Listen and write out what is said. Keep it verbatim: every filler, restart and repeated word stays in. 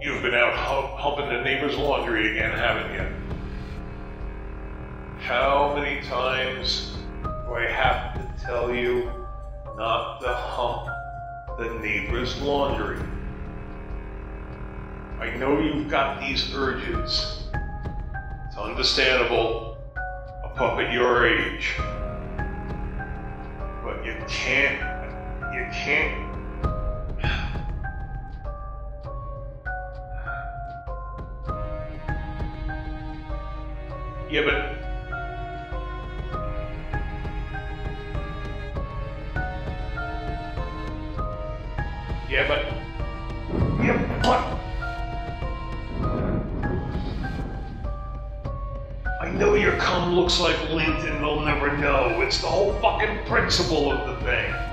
You've been out hump humping the neighbor's laundry again, haven't you? How many times do I have to tell you not to hump the neighbor's laundry? I know you've got these urges. It's understandable, a pup at your age. But you can't, you can't. Yeah, but Yeah, but Yeah, but I know your cum looks like lint and they'll never know. It's the whole fucking principle of the thing.